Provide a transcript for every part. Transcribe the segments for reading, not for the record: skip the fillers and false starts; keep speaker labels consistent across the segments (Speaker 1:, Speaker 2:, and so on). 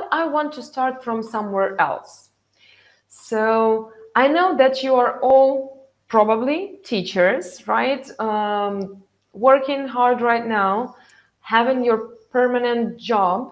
Speaker 1: I want to start from somewhere else. So I know that you are all probably teachers, right? Working hard right now, having your permanent job.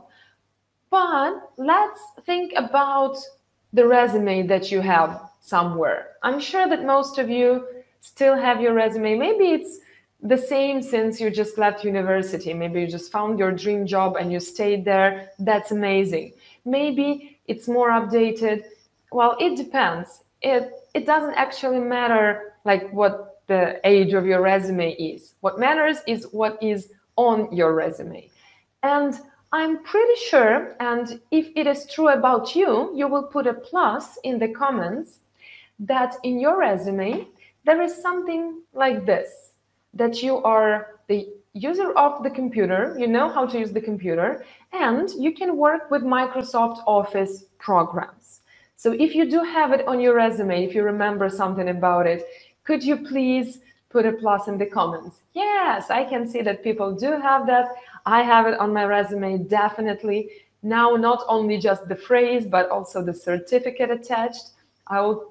Speaker 1: But let's think about the resume that you have somewhere. I'm sure that most of you still have your resume. Maybe it's the same since you just left university. Maybe you just found your dream job and you stayed there. That's amazing. Maybe it's more updated. Well, it depends. It doesn't actually matter like what the age of your resume is. What matters is what is on your resume. And I'm pretty sure, and if it is true about you, you will put a plus in the comments that in your resume there is something like this, that you are the user of the computer, you know how to use the computer, and you can work with Microsoft Office programs. So if you do have it on your resume, if you remember something about it, could you please put a plus in the comments? Yes, I can see that people do have that. I have it on my resume, definitely. Now, not only just the phrase, but also the certificate attached. I will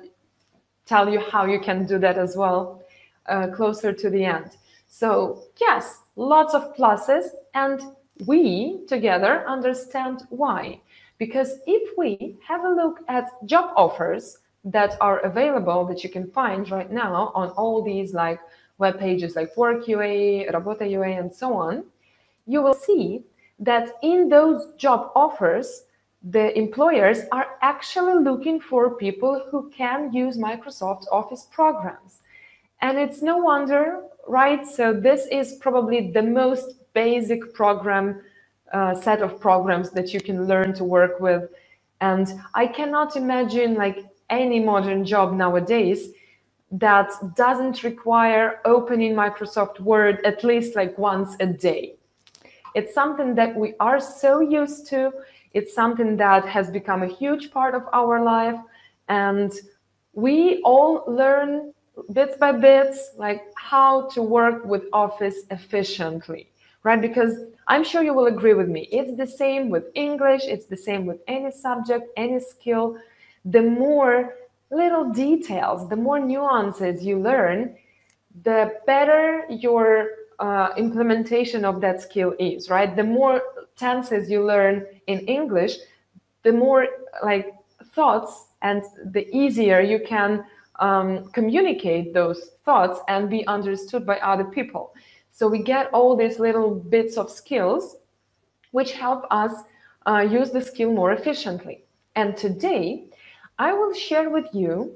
Speaker 1: tell you how you can do that as well closer to the end. So yes, lots of pluses, and we together understand why. Because if we have a look at job offers that are available, that you can find right now on all these like web pages like Work UA, Robota UA, and so on, you will see that in those job offers, the employers are actually looking for people who can use Microsoft Office programs. And it's no wonder, right? So this is probably the most basic program, set of programs that you can learn to work with. And I cannot imagine like any modern job nowadays that doesn't require opening Microsoft Word at least like once a day. It's something that we are so used to. It's something that has become a huge part of our life. And we all learn bits by bits, like how to work with Office efficiently, right? Because I'm sure you will agree with me. It's the same with English. It's the same with any subject, any skill. The more little details, the more nuances you learn, the better your implementation of that skill is, right? The more tenses you learn in English, the more like thoughts and the easier you can communicate those thoughts and be understood by other people. So we get all these little bits of skills which help us use the skill more efficiently. And today, I will share with you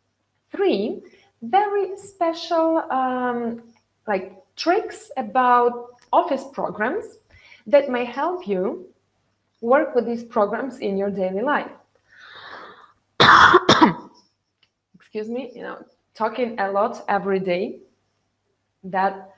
Speaker 1: 3 very special like tricks about Office programs that may help you work with these programs in your daily life. Excuse me, talking a lot every day, that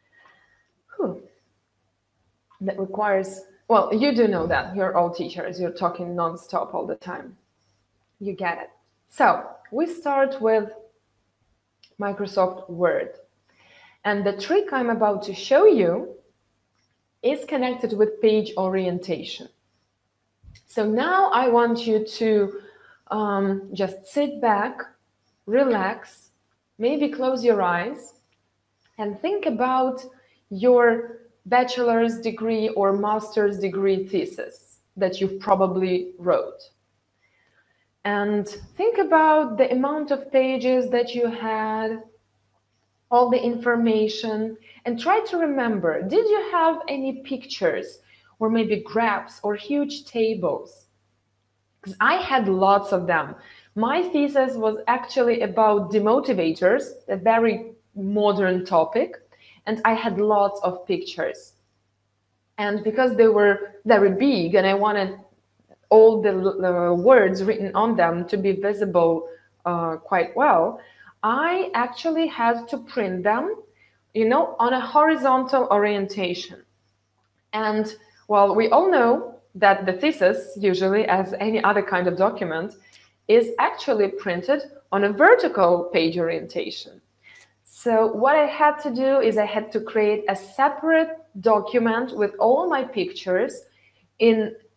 Speaker 1: requires, well, you do know that, you're all teachers, you're talking non-stop all the time. You get it. So we start with Microsoft Word. And the trick I'm about to show you is connected with page orientation. So now I want you to just sit back, relax, maybe close your eyes, and think about your bachelor's degree or master's degree thesis that you've probably wrote. And think about the amount of pages that you had, all the information, and try to remember, did you have any pictures or maybe graphs or huge tables? Because I had lots of them. My thesis was actually about demotivators, a very modern topic, and I had lots of pictures. And because they were very big and I wanted all the words written on them to be visible quite well, I actually had to print them, on a horizontal orientation. And well, we all know that the thesis, usually as any other kind of document, is actually printed on a vertical page orientation. So what I had to do is I had to create a separate document with all my pictures in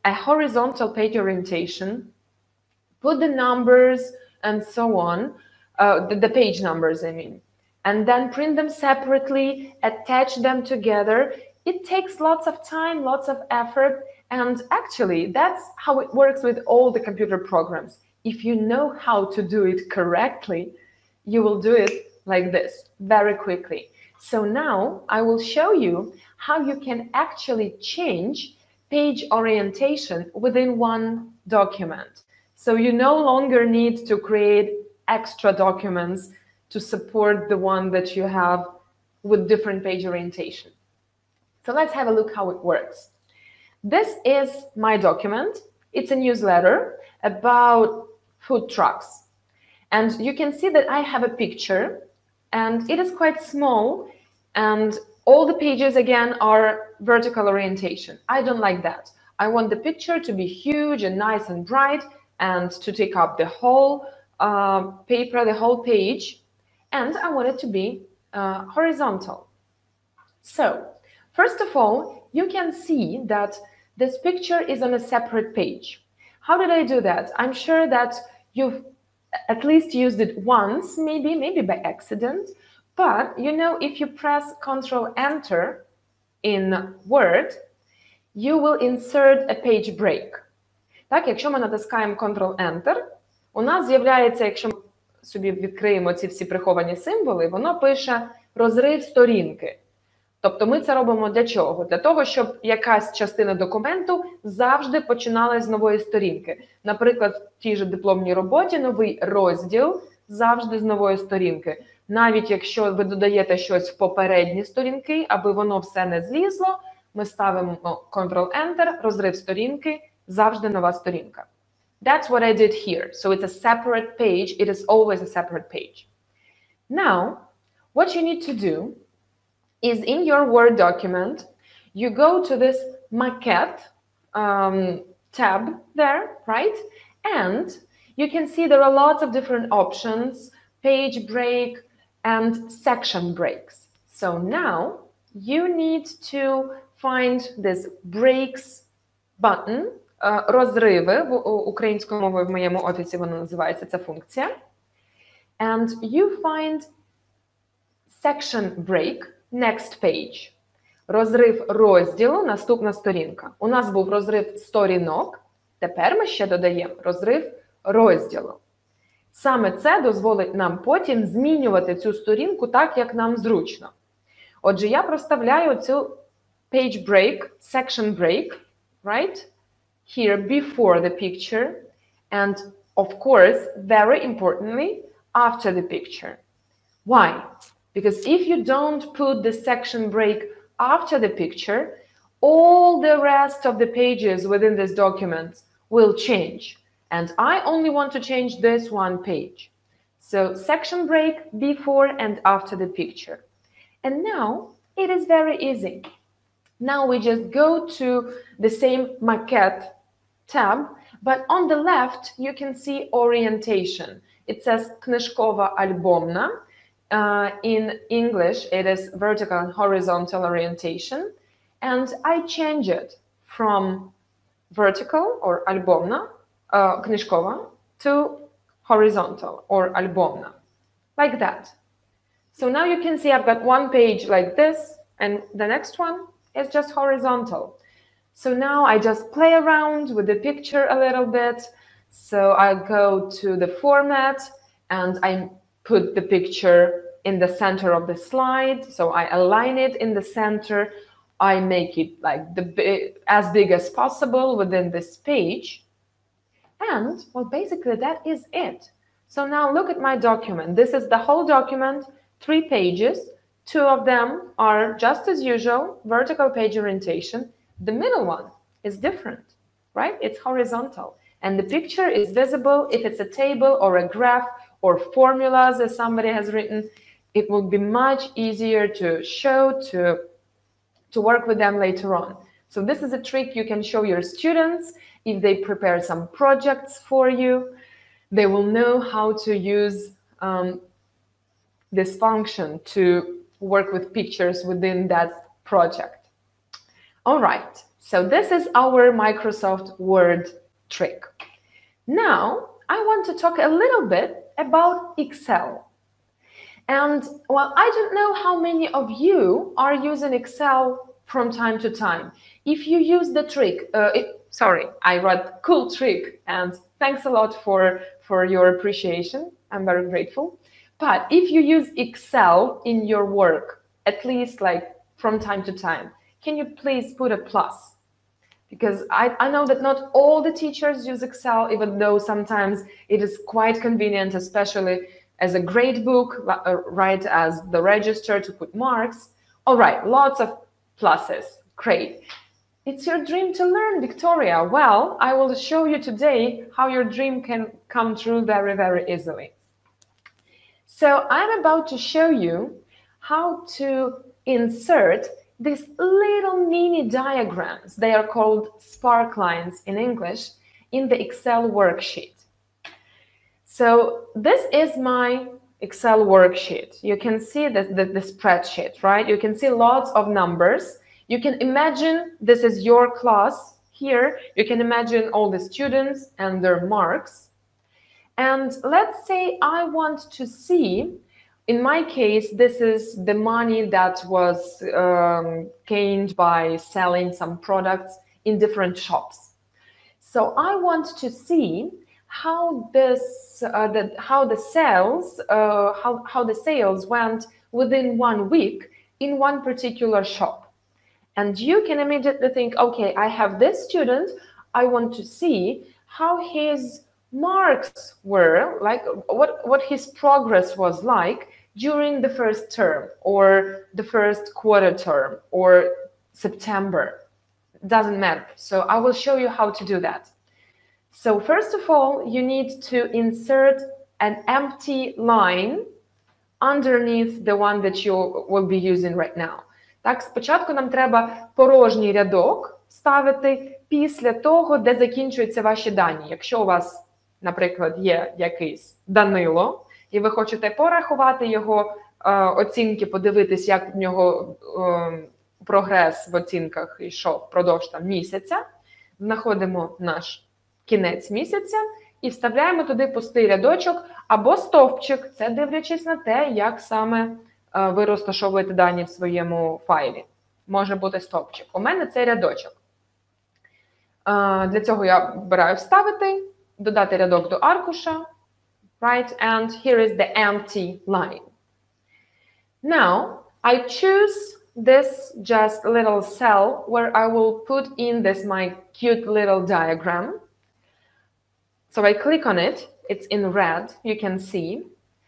Speaker 1: a horizontal page orientation, put the numbers and so on, the page numbers, I mean, and then print them separately, attach them together. It takes lots of time, lots of effort, and actually that's how it works with all the computer programs. If you know how to do it correctly, you will do it like this very quickly. So now I will show you how you can actually change page orientation within one document. So you no longer need to create extra documents to support the one that you have with different page orientation. So let's have a look how it works. This is my document. It's a newsletter about food trucks. And you can see that I have a picture, and it is quite small, and all the pages again are vertical orientation. I don't like that. I want the picture to be huge and nice and bright and to take up the whole paper, the whole page, and I want it to be horizontal. So first of all, you can see that this picture is on a separate page. How did I do that? I'm sure that you've at least used it once, maybe by accident, but you know, if you press Ctrl Enter in Word, you will insert a page break. Так, якщо ми натискаємо Ctrl Enter, у нас з'являється, якщо ми собі відкриємо ці всі приховані символи, воно пише розрив сторінки. Тобто ми це робимо для чого? Для того, щоб якась частина документу завжди починалась з нової сторінки. Наприклад, в тій же дипломній роботі новий розділ завжди з нової сторінки. Навіть якщо ви додаєте щось в попередні сторінки, аби воно все не злізло, ми ставимо Ctrl-Enter, розрив сторінки, завжди нова сторінка. That's what I did here. So it's a separate page. It is always a separate page. Now, what you need to do is in your Word document, you go to this Maquette tab there, right? And you can see there are lots of different options, page break and section breaks. So now you need to find this breaks button, розриви, українською мовою в моєму офісі воно називається ця функція. And you find section break, next page. Розрив розділу, наступна сторінка. У нас був розрив сторінок, тепер ми ще додаємо розрив розділу. Саме це дозволить нам потім змінювати цю сторінку так, як нам зручно. Отже, я проставляю цю page break, section break, right? Here before the picture, and of course, very importantly, after the picture. Why? Because if you don't put the section break after the picture, all the rest of the pages within this document will change. And I only want to change this one page. So section break before and after the picture. And now it is very easy. Now we just go to the same Maquette tab, but on the left you can see orientation. It says Книжкова альбомна. In English, it is vertical and horizontal orientation. And I change it from vertical or альбомна, книжкова, to horizontal or альбомна, like that. So now you can see I've got one page like this, and the next one is just horizontal. So now I just play around with the picture a little bit. So I go to the format and I put the picture in the center of the slide. So I align it in the center. I make it like as big as possible within this page. And well, basically that is it. So now look at my document. This is the whole document, 3 pages. 2 of them are just as usual, vertical page orientation. The middle one is different, right? It's horizontal. And the picture is visible if it's a table or a graph or formulas as somebody has written. It will be much easier to show, to work with them later on. So this is a trick you can show your students if they prepare some projects for you. They will know how to use this function to work with pictures within that project. All right, So this is our Microsoft Word trick. Now, I want to talk a little bit about Excel. And well, I don't know how many of you are using Excel from time to time. If you use the trick, sorry, I wrote cool trick, and thanks a lot for your appreciation. I'm very grateful. But if you use Excel in your work, at least like from time to time, can you please put a plus? Because I know that not all the teachers use Excel, even though sometimes it is quite convenient, especially as a grade book, right, as the register to put marks. All right, lots of pluses, great. It's your dream to learn, Victoria. Well, I will show you today how your dream can come true very, very easily. So I'm about to show you how to insert these little mini diagrams. They are called spark lines in English in the Excel worksheet. So this is my Excel worksheet. You can see the spreadsheet, right? You can see lots of numbers. You can imagine this is your class here. You can imagine all the students and their marks. And let's say I want to see, in my case, this is the money that was gained by selling some products in different shops. So I want to see how this, how the sales went within 1 week in one particular shop. And you can immediately think, okay, I have this student. I want to see how his marks were, like what his progress was like during the first term or the first quarter term or September. Doesn't matter. So I will show you how to do that. So first of all, you need to insert an empty line underneath the one that you will be using right now. Так, спочатку нам треба порожній рядок ставити після того, де закінчуються ваші дані. Якщо у вас, наприклад, є якийсь Данило, і ви хочете порахувати його оцінки, подивитись, як в нього прогрес в оцінках йшов впродовж місяця, знаходимо наш кінець місяця і вставляємо туди пустий рядочок або стовпчик, це дивлячись на те, як саме ви розташовуєте дані в своєму файлі. Може бути стовпчик. У мене це рядочок. Для цього я вибираю «Вставити», додати рядок до аркуша, right, and here is the empty line. Now, I choose this just little cell where I will put in this my cute little diagram. So I click on it, it's in red, you can see,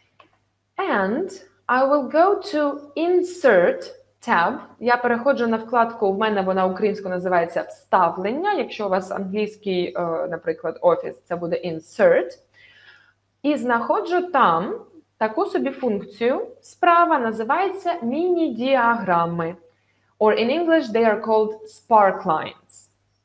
Speaker 1: and I will go to Insert tab. Я переходжу на вкладку, в мене вона українською називається «Вставлення», якщо у вас англійський, наприклад, офіс, це буде «Insert». І знаходжу там таку собі функцію, справа називається «Міні-діаграми». Or in English, they are called spark lines.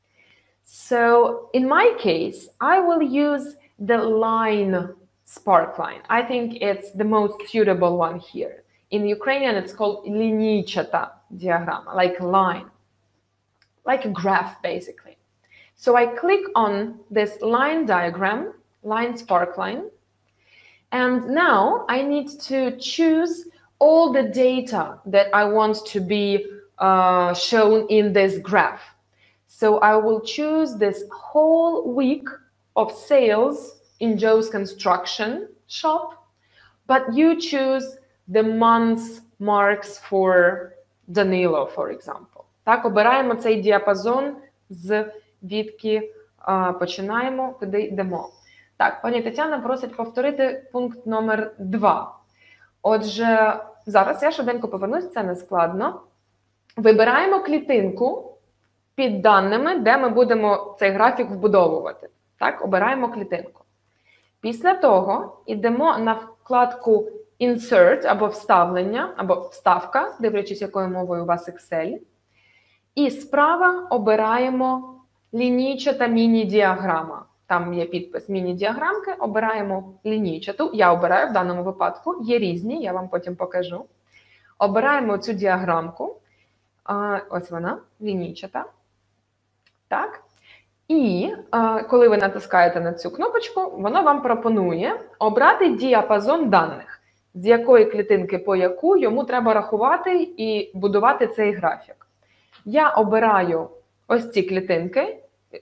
Speaker 1: So in my case, I will use the line spark line. I think it's the most suitable one here. In Ukrainian, it's called linійчата diagram, like a line, like a graph, basically. So I click on this line diagram, line spark line, and now I need to choose all the data that I want to be shown in this graph. So I will choose this whole week of sales in Joe's construction shop, but you choose the month's marks for Danilo, for example. Так, обираємо цей діапазон, звідки починаємо, куди йдемо. Так, пані Тетяна просить повторити пункт номер 2. Отже, зараз я швиденько повернусь, це не складно. Вибираємо клітинку під даними, де ми будемо цей графік вбудовувати. Так, обираємо клітинку. Після того йдемо на вкладку Insert або вставлення, або вставка, дивлячись, якою мовою у вас Excel. І справа обираємо лінійчата міні-діаграма. Там є підпис міні-діаграмки, обираємо лінійчату. Я обираю в даному випадку, є різні, я вам потім покажу. Обираємо цю діаграмку. Ось вона, лінійчата. Так? І коли ви натискаєте на цю кнопочку, воно вам пропонує обрати діапазон даних, з якої клітинки по яку йому треба рахувати і будувати цей графік. Я обираю ось ці клітинки,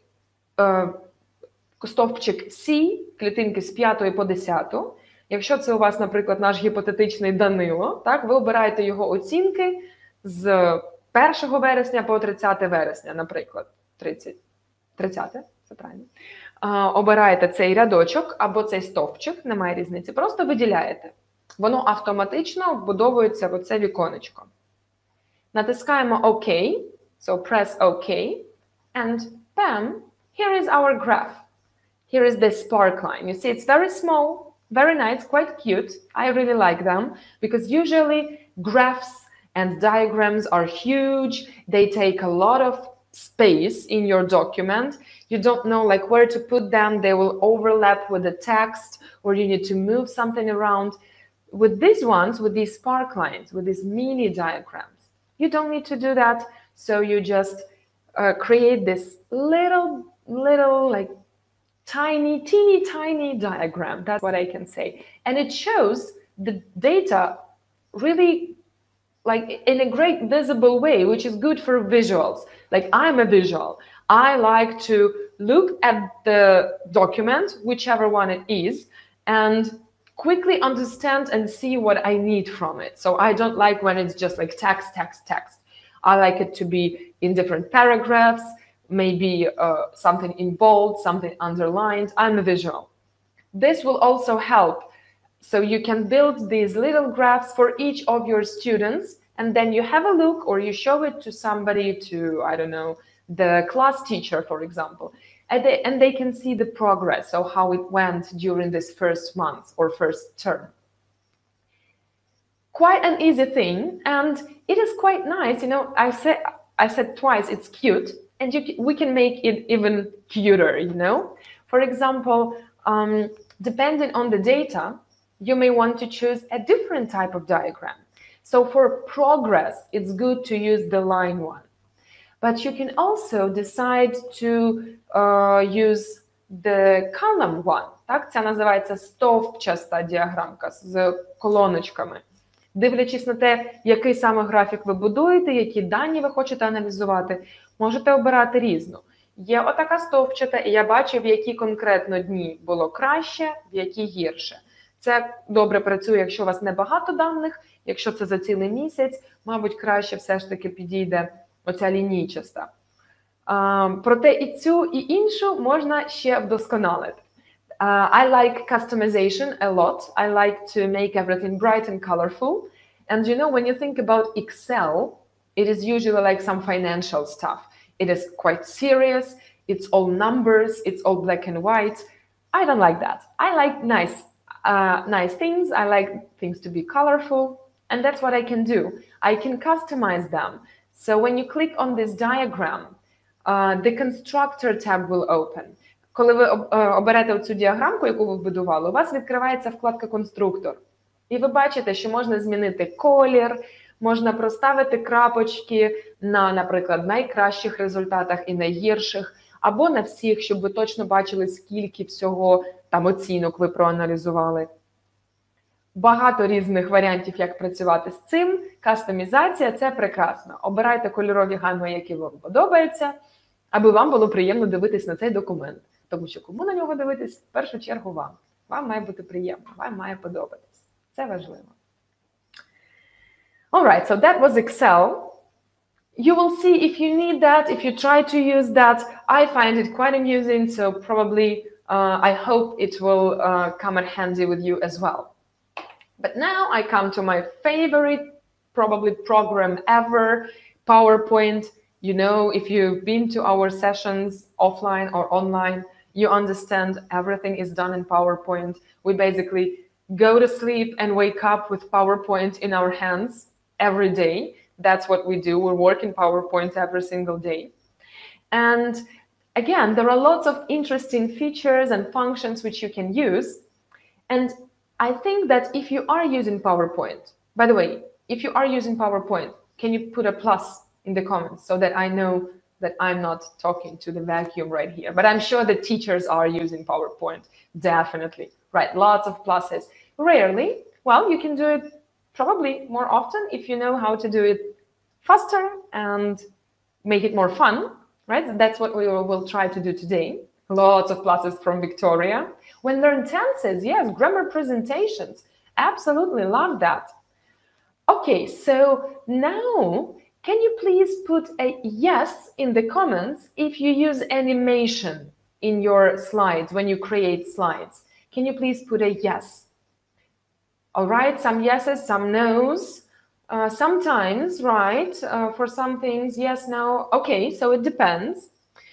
Speaker 1: стовпчик C, клітинки з 5 по 10. Якщо це у вас, наприклад, наш гіпотетичний Данило, так, ви обираєте його оцінки з 1 вересня по 30 вересня, наприклад, 30, це правильно. Обираєте цей рядочок або цей стовпчик, немає різниці, просто виділяєте. Воно автоматично вбудовується в оце віконечко. Натискаємо ОК, so press OK, and bam, here is our graph. Here is the spark line. You see, it's very small, very nice, quite cute. I really like them because usually graphs and diagrams are huge. They take a lot of space in your document. You don't know like where to put them. They will overlap with the text or you need to move something around. With these ones, with these spark lines, with these mini diagrams, you don't need to do that. So you just create this little like teeny tiny diagram. That's what I can say. And it shows the data really like in a great visible way, which is good for visuals. Like I'm a visual. I like to look at the document, whichever one it is, and quickly understand and see what I need from it. So I don't like when it's just like text. I like it to be in different paragraphs, maybe something in bold, something underlined. I'm a visual. This will also help. So you can build these little graphs for each of your students, and then you have a look or you show it to somebody, to, I don't know, the class teacher, for example, and they can see the progress, so how it went during this first month or first term. Quite an easy thing, and it is quite nice. You know, I said twice it's cute, and we can make it even cuter, you know. For example, depending on the data, you may want to choose a different type of diagram. So for progress, it's good to use the line one. But you can also decide to use the column one. Так, це називається стовпчаста діаграмка з колоночками. Дивлячись на те, який саме графік ви будуєте, які дані ви хочете аналізувати, можете обирати різну. Є отака стовпчата, і я бачу, в які конкретно дні було краще, в які гірше. Це добре працює, якщо у вас небагато даних, якщо це за цілий місяць, мабуть, краще все ж таки підійде оця лінійчаста. Проте і цю, і іншу можна ще вдосконалити. I like customization a lot. I like to make everything bright and colorful. And you know, when you think about Excel, it is usually like some financial stuff. It is quite serious. It's all numbers. It's all black and white. I don't like that. I like nice things. I like things to be colorful. And that's what I can do. I can customize them. So when you click on this diagram, the constructor tab will open. Коли ви оберете цю діаграмку, яку ви вбудували, у вас відкривається вкладка «Конструктор». І ви бачите, що можна змінити колір, можна проставити крапочки на, наприклад, найкращих результатах і найгірших, або на всіх, щоб ви точно бачили, скільки всього там оцінок ви проаналізували. Багато різних варіантів, як працювати з цим. Кастомізація – це прекрасно. Обирайте кольорові гами, які вам подобаються, аби вам було приємно дивитись на цей документ. Тому що кому на нього дивитись? В першу чергу вам. Вам має бути приємно, вам має подобатись. Це важливо. Alright, so that was Excel. You will see if you need that, if you try to use that. I find it quite amusing, so probably I hope it will come in handy with you as well. But now I come to my favorite, probably program ever, PowerPoint. You know, if you've been to our sessions offline or online, you understand everything is done in PowerPoint. We basically go to sleep and wake up with PowerPoint in our hands every day. That's what we do. We work in PowerPoint every single day. And again, there are lots of interesting features and functions which you can use. And I think that if you are using PowerPoint, by the way, if you are using PowerPoint, can you put a plus in the comments so that I know that I'm not talking to the vacuum right here. But I'm sure the teachers are using PowerPoint, definitely. Right, lots of pluses. Rarely, well, you can do it probably more often if you know how to do it faster and make it more fun, right? That's what we will try to do today. Lots of pluses from Victoria. When learn tenses, yes, grammar presentations. Absolutely love that. Okay, so now can you please put a yes in the comments if you use animation in your slides, when you create slides? Can you please put a yes? All right, some yeses, some no's. Sometimes, right, for some things, yes, no. Okay, so it depends.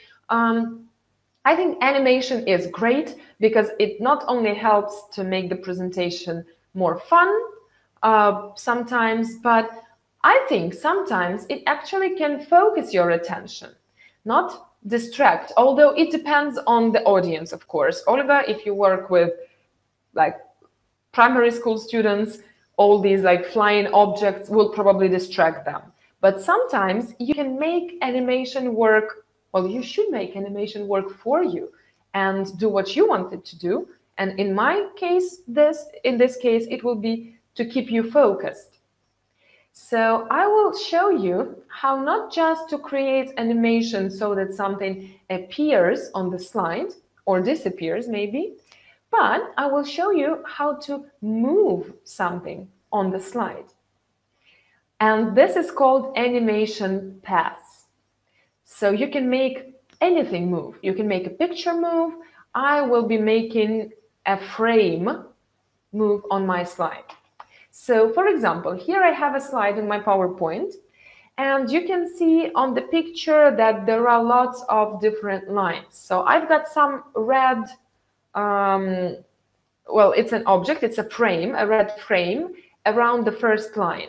Speaker 1: I think animation is great because it not only helps to make the presentation more fun sometimes, but I think sometimes it actually can focus your attention, not distract, although it depends on the audience, of course. Olga, if you work with like primary school students, all these like flying objects will probably distract them. But sometimes you can make animation work, well, you should make animation work for you and do what you want it to do. And in my case, in this case, it will be to keep you focused. So I will show you how not just to create animation so that something appears on the slide or disappears maybe, but I will show you how to move something on the slide. And this is called animation paths. So you can make anything move. You can make a picture move. I will be making a frame move on my slide. So for example, here I have a slide in my PowerPoint, and you can see on the picture that there are lots of different lines. So I've got some red, well, it's an object, it's a frame, a red frame around the first line,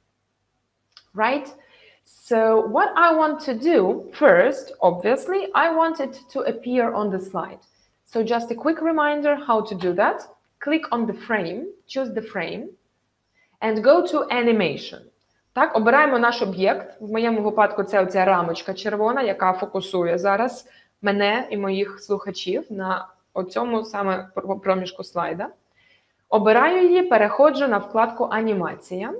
Speaker 1: right? So what I want to do first, obviously, I want it to appear on the slide. So just a quick reminder how to do that. Click on the frame, choose the frame, and go to animation. Так, обираємо наш об'єкт. В моєму випадку це оця рамочка червона, яка фокусує зараз мене і моїх слухачів на оцьому саме проміжку слайда. Обираю її, переходжу на вкладку «Анімація».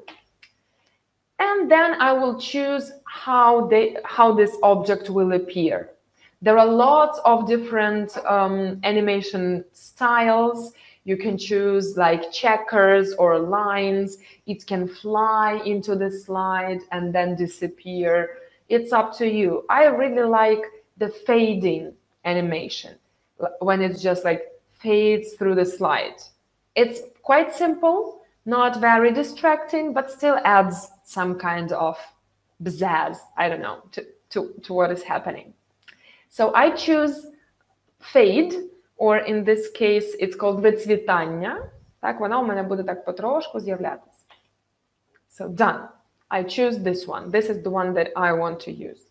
Speaker 1: And then I will choose how this object will appear. There are lots of different animation styles. You can choose like checkers or lines. It can fly into the slide and then disappear. It's up to you. I really like the fading animation when it's just like fades through the slide. It's quite simple, not very distracting, but still adds some kind of pizzazz, I don't know, to what is happening. So I choose fade, or in this case, it's called вицвітання. Так, вона у мене буде так потрошку з'являтися. So done. I choose this one. This is the one that I want to use.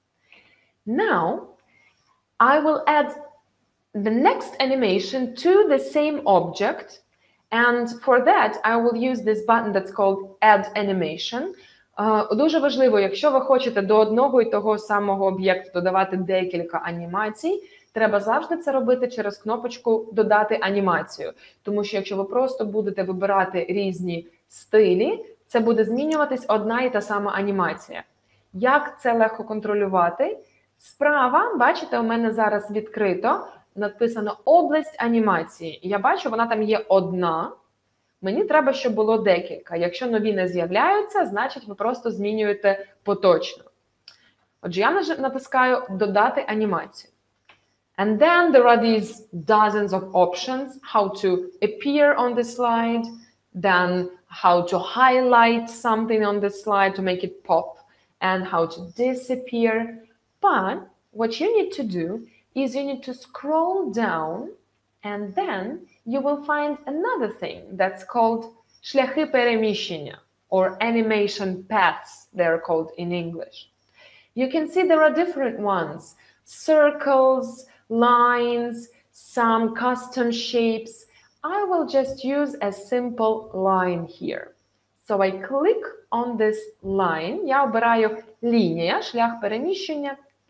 Speaker 1: Now, I will add the next animation to the same object. And for that, I will use this button that's called Add Animation. Дуже важливо, якщо ви хочете до одного і того самого об'єкту додавати декілька анімацій, треба завжди це робити через кнопочку «Додати анімацію». Тому що якщо ви просто будете вибирати різні стилі, це буде змінюватись одна і та сама анімація. Як це легко контролювати? Справа, бачите, у мене зараз відкрито, написано «Область анімації». Я бачу, вона там є одна. Мені треба, щоб було декілька. Якщо нові не з'являються, значить ви просто змінюєте поточно. Отже, я натискаю «Додати анімацію». And then there are these dozens of options, how to appear on the slide, then how to highlight something on the slide to make it pop, and how to disappear. But what you need to do is you need to scroll down, and then you will find another thing that's called шляхи переміщення, or animation paths, they're called in English. You can see there are different ones, circles, lines, some custom shapes. I will just use a simple line here. So I click on this line, я обираю лінія, шлях переміщення,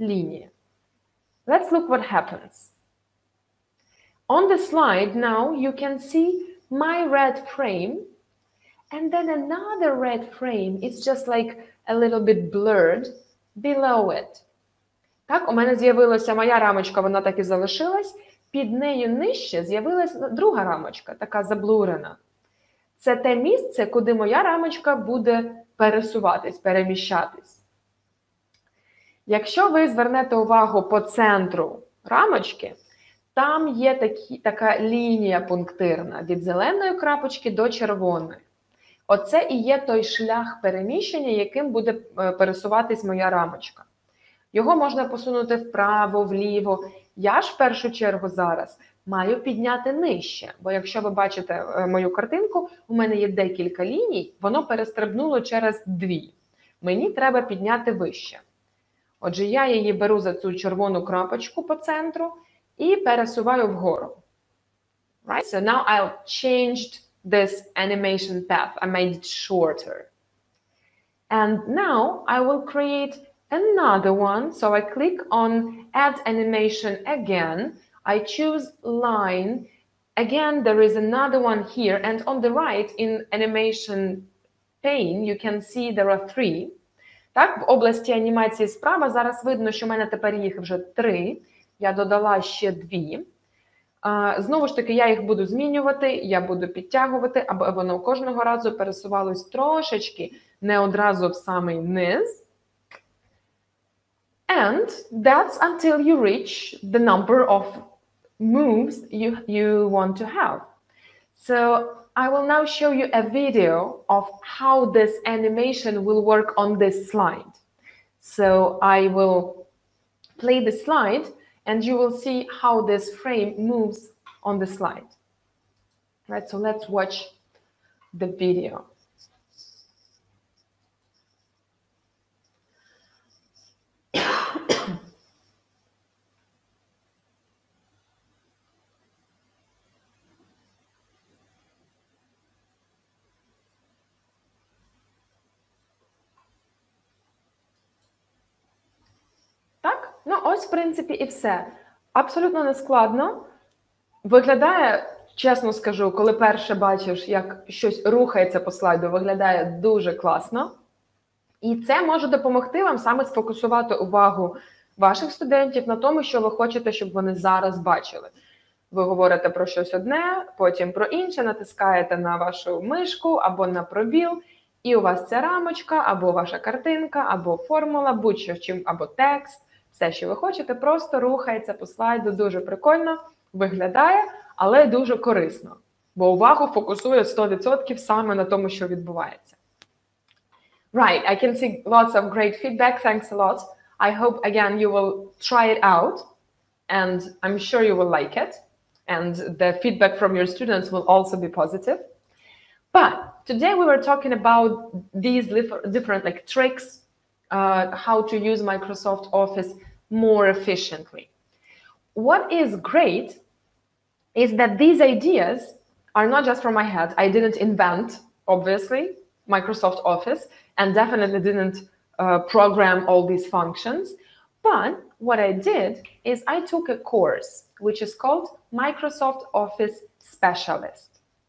Speaker 1: лінія. Let's look what happens. On the slide now you can see my red frame, and then another red frame is just like a little bit blurred below it. Так, у мене з'явилася моя рамочка, вона так і залишилась. Під нею нижче з'явилася друга рамочка, така заблурена. Це те місце, куди моя рамочка буде пересуватись, переміщатись. Якщо ви звернете увагу по центру рамочки, там є така лінія пунктирна від зеленої крапочки до червоної. Оце і є той шлях переміщення, яким буде пересуватись моя рамочка. Його можна посунути вправо, вліво. Я ж в першу чергу зараз маю підняти нижче, бо якщо ви бачите мою картинку, у мене є декілька ліній, воно перестрибнуло через дві. Мені треба підняти вище. Отже, я її беру за цю червону крапочку по центру і пересуваю вгору. Right? So now I've changed this animation path. I made it shorter. And now I will create another one. So I click on Add Animation again. I choose Line. Again, there is another one here. And on the right, in Animation pane, you can see there are 3. Так, в області анімації справа зараз видно, що в мене тепер їх вже 3. Я додала ще 2. Знову ж таки, я їх буду змінювати, я буду підтягувати, аби воно кожного разу пересувалось трошечки, не одразу в самий низ. And that's until you reach the number of moves you want to have. So I will now show you a video of how this animation will work on this slide. So I will play the slide and you will see how this frame moves on the slide. Right, so let's watch the video. Так? Ну, ось, в принципі, і все. Абсолютно не складно. Виглядає, чесно скажу, коли перше бачиш, як щось рухається по слайду, виглядає дуже класно. І це може допомогти вам саме сфокусувати увагу ваших студентів на тому, що ви хочете, щоб вони зараз бачили. Ви говорите про щось одне, потім про інше, натискаєте на вашу мишку або на пробіл, і у вас ця рамочка, або ваша картинка, або формула, будь-що, або текст, все, що ви хочете, просто рухається по слайду, дуже прикольно виглядає, але дуже корисно, бо увагу фокусує 100% саме на тому, що відбувається. Right, I can see lots of great feedback, thanks a lot. I hope, again, you will try it out, and I'm sure you will like it, and the feedback from your students will also be positive. But today we were talking about these different like tricks, how to use Microsoft Office more efficiently. What is great is that these ideas are not just from my head. I didn't invent, obviously, Microsoft Office, and definitely didn't program all these functions. But what I did is I took a course, which is called Microsoft Office Specialist.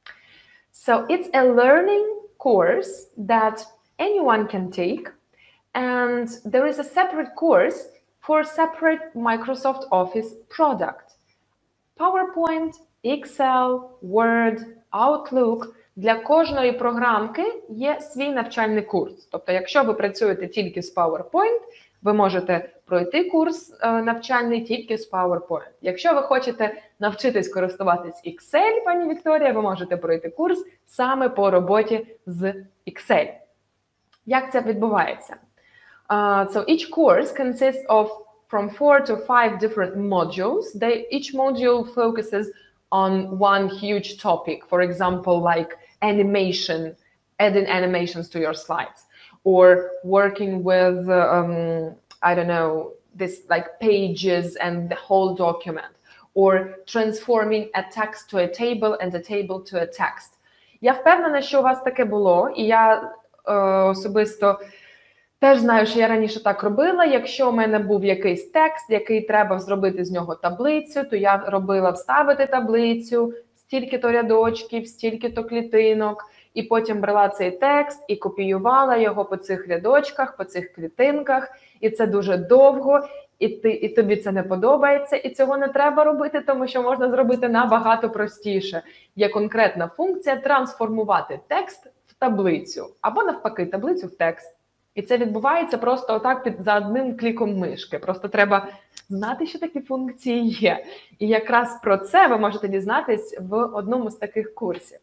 Speaker 1: So it's a learning course that anyone can take, and there is a separate course for separate Microsoft Office product. PowerPoint, Excel, Word, Outlook. Для кожної програмки є свій навчальний курс. Тобто, якщо ви працюєте тільки з PowerPoint, ви можете пройти курс навчальний тільки з PowerPoint. Якщо ви хочете навчитись користуватись Excel, пані Вікторія, ви можете пройти курс саме по роботі з Excel. Як це відбувається? So each course consists of from 4 to 5 different modules. Each module focuses on one huge topic. For example, like animation, adding animations to your slides, or working with, I don't know, this like pages and the whole document, or transforming a text to a table and a table to a text. Я впевнена, що у вас таке було, і я особисто Теж знаю, що я раніше так робила. Якщо в мене був якийсь текст, який треба зробити з нього таблицю, то я робила вставити таблицю, стільки-то рядочків, стільки-то клітинок, і потім брала цей текст і копіювала його по цих рядочках, по цих клітинках, і це дуже довго, і тобі це не подобається, і цього не треба робити, тому що можна зробити набагато простіше. Є конкретна функція трансформувати текст в таблицю, або навпаки, таблицю в текст. І це відбувається просто отак за одним кліком мишки. Просто треба знати, що такі функції є. І якраз про це ви можете дізнатись в одному з таких курсів.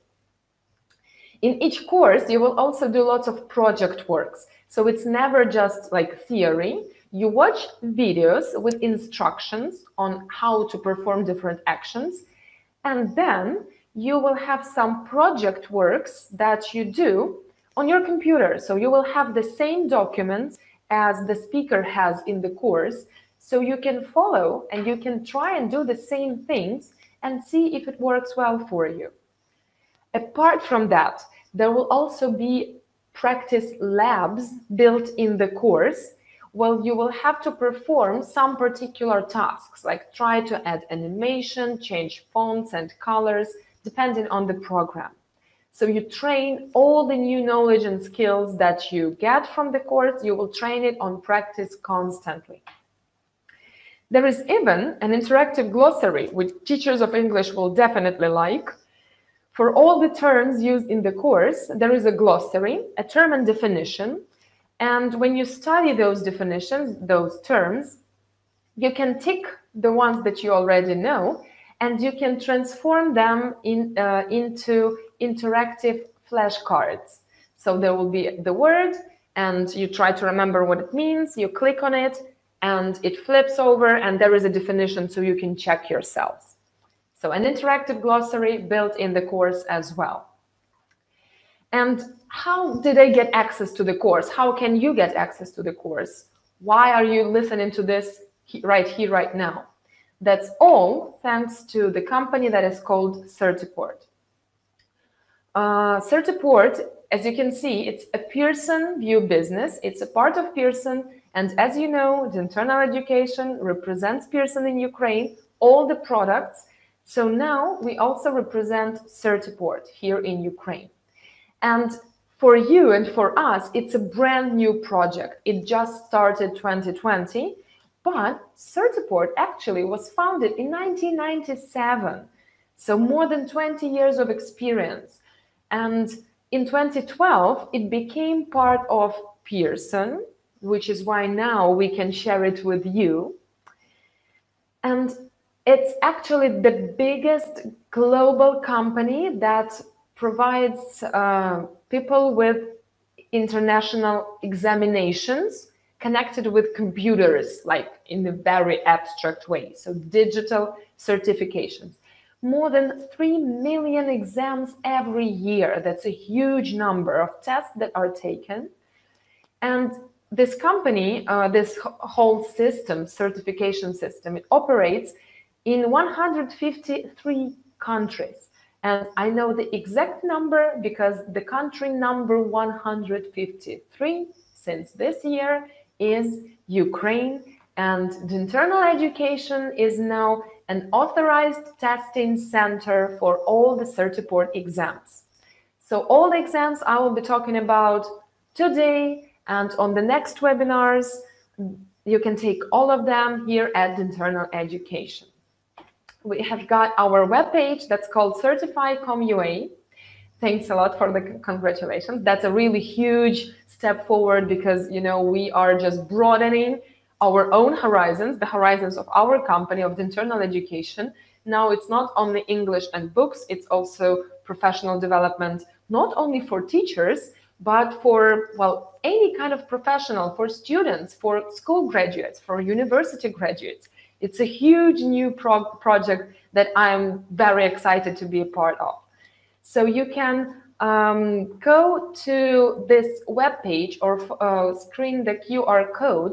Speaker 1: In each course, you will also do lots of project works. So it's never just like theory. You watch videos with instructions on how to perform different actions. And then you will have some project works that you do on your computer. So you will have the same documents as the speaker has in the course. So you can follow and you can try and do the same things and see if it works well for you. Apart from that, there will also be practice labs built in the course. Well, you will have to perform some particular tasks, like try to add animation, change fonts and colors, depending on the program. So you train all the new knowledge and skills that you get from the course, you will train it on practice constantly. There is even an interactive glossary, which teachers of English will definitely like. For all the terms used in the course, there is a glossary, a term and definition. And when you study those definitions, those terms, you can tick the ones that you already know, and you can transform them into interactive flashcards. So there will be the word, and you try to remember what it means, you click on it, and it flips over, and there is a definition so you can check yourselves. So an interactive glossary built in the course as well. And how did I get access to the course? How can you get access to the course? Why are you listening to this right here, right now? That's all thanks to the company that is called Certiport. Certiport, as you can see, it's a Pearson VUE business. It's a part of Pearson. And as you know, the internal education represents Pearson in Ukraine, all the products. So now we also represent Certiport here in Ukraine. And for you and for us, it's a brand new project. It just started 2020, but Certiport actually was founded in 1997. So more than 20 years of experience. And in 2012, it became part of Pearson, which is why now we can share it with you. And it's actually the biggest global company that provides people with international examinations connected with computers, like in a very abstract way. So digital certifications. More than 3 million exams every year. That's a huge number of tests that are taken. And this company, this whole system, certification system, it operates in 153 countries. And I know the exact number because the country number 153 since this year is Ukraine. And the internal education is now an authorized testing center for all the Certiport exams. So all the exams I will be talking about today and on the next webinars, you can take all of them here at the internal education. We have got our webpage that's called Certify.com.ua. Thanks a lot for the congratulations. That's a really huge step forward because, you know, we are just broadening our own horizons, the horizons of our company, of the internal education. Now it's not only English and books, it's also professional development, not only for teachers, but for, well, any kind of professional, for students, for school graduates, for university graduates. It's a huge new project that I'm very excited to be a part of. So you can go to this webpage or screen the QR code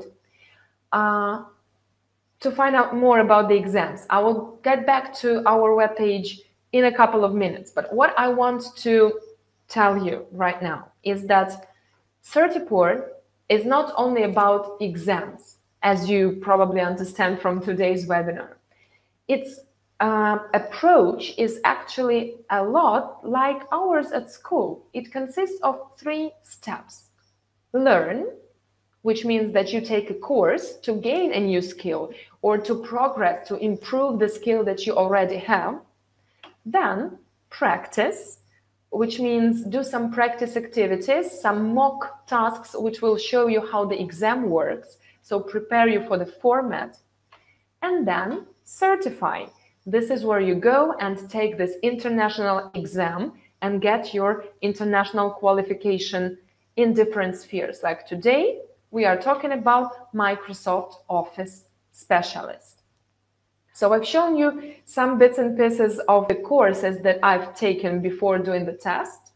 Speaker 1: to find out more about the exams. I will get back to our webpage in a couple of minutes. But what I want to tell you right now is that Certiport is not only about exams, as you probably understand from today's webinar. Its approach is actually a lot like ours at school. It consists of 3 steps. Learn, which means that you take a course to gain a new skill or to progress, to improve the skill that you already have. Then practice, which means do some practice activities, some mock tasks which will show you how the exam works, so prepare you for the format. And then certify. This is where you go and take this international exam and get your international qualification in different spheres. Like today, we are talking about Microsoft Office Specialist. So I've shown you some bits and pieces of the courses that I've taken before doing the test.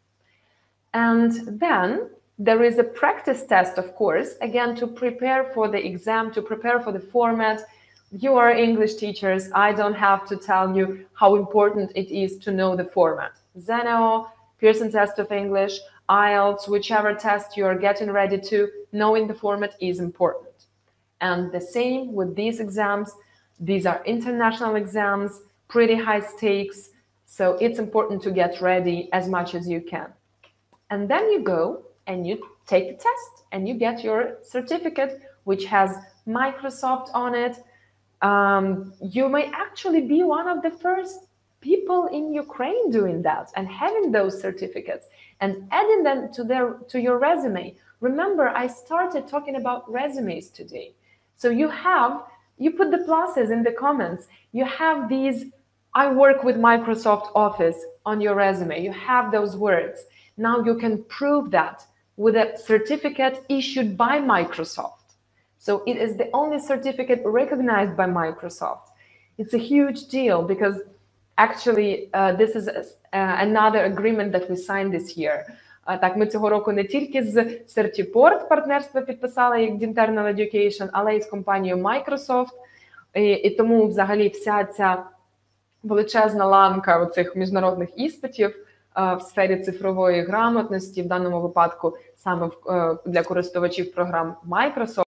Speaker 1: And then there is a practice test, of course, again, to prepare for the exam, to prepare for the format. You are English teachers. I don't have to tell you how important it is to know the format. Zeno, Pearson Test of English, IELTS, whichever test you are getting ready to, knowing the format is important. And the same with these exams. These are international exams, pretty high stakes, so it's important to get ready as much as you can. And then you go and you take the test and you get your certificate, which has Microsoft on it. You may actually be one of the first people in Ukraine doing that and having those certificates and adding them to your resume. Remember, I started talking about resumes today. So you put the pluses in the comments. You have these, I work with Microsoft Office on your resume. You have those words. Now you can prove that with a certificate issued by Microsoft. So it is the only certificate recognized by Microsoft. It's a huge deal because actually this is another agreement that we signed this year. Так, ми цього року не тільки з Certiport партнерство підписали як Internal Education, але й з компанією Microsoft. І тому взагалі вся ця величезна ланка оцих міжнародних іспитів в сфері цифрової грамотності, в даному випадку саме для користувачів програм Microsoft,